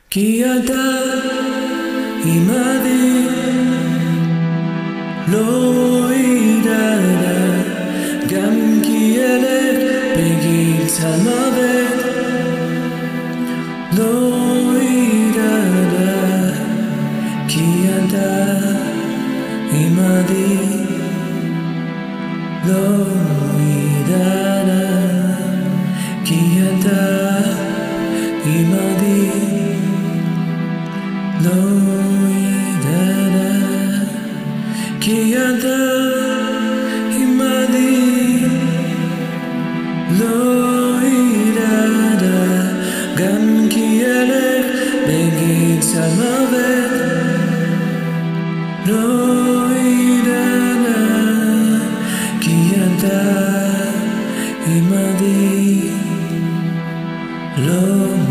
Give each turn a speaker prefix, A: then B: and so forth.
A: כי אתה עמדי, לא ידעת, גם כי ילד בגיל צמוות, לא ידעת, כי אתה עמדי, לא ידעת, כי אתה עמדי, לא ידעת, כי אתה עמדי, לא ידעת, גם כי ילד בגיל צמוות, לא ידעת, כי אתה עמדי, לא